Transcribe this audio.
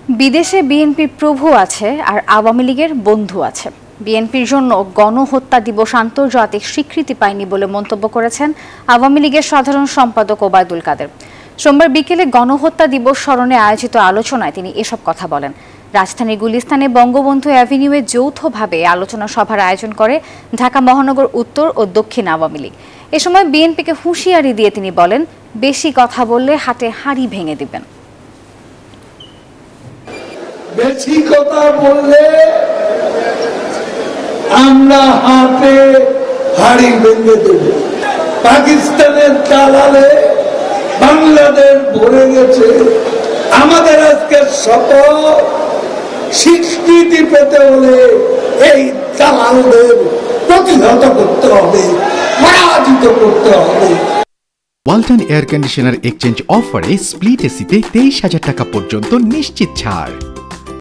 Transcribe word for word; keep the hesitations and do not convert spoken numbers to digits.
বিদেশে বিএনপির প্রভু আছে আর আওয়ামী লীগের বন্ধু আছে। বিএনপির জন্য গণহত্যা দিবস আন্তর্জাতিক স্বীকৃতি পায়নি বলে মন্তব্য করেছেন আওয়ামী লীগের সাধারণ সম্পাদক ওবায়দুল কাদের। সোমবার বিকেলে গণহত্যা দিবস স্মরণে আয়োজিত আলোচনায় তিনি এসব কথা বলেন। রাজধানীর গুলিস্তানে বঙ্গবন্ধু অ্যাভিনিউয়ে যৌথভাবে আলোচনা সভার আয়োজন করে ঢাকা মহানগর উত্তর ও দক্ষিণ আওয়ামী লীগ। এ সময় বিএনপিকে হুঁশিয়ারি দিয়ে তিনি বলেন, বেশি কথা বললে হাতে হাড়ি ভেঙে দিবেন। বেশি কথা বললে আমরা হাতে হাড়ি ভেঙে দেব। পাকিস্তানের দালালে বাংলাদেশ ভরে গেছে। আমাদের আজকে শপথ, স্বীকৃতি পেতে হলে এই দালালদের প্রতিহত করতে হবে, পরাজিত করতে হবে। ওয়ালটন এয়ার কন্ডিশনার এক্সচেঞ্জ অফারে স্প্লিট এসিতে তেইশ হাজার টাকা পর্যন্ত নিশ্চিত ছাড়।